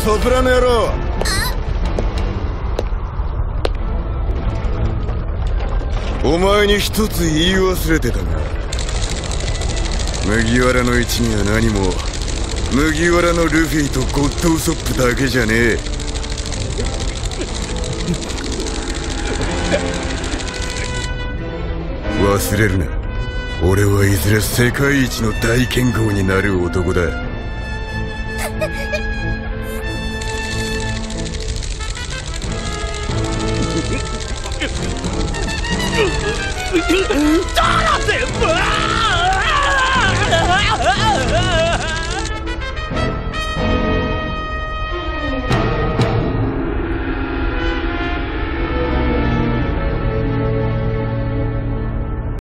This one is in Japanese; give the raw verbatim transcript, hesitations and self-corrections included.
ソプラノ野郎。お前に一つ言い忘れてたな。麦わらの一には何も麦わらのルフィとゴッドウソップだけじゃねえ。忘れるな、俺はいずれ世界一の大剣豪になる男だ。 だらぜ、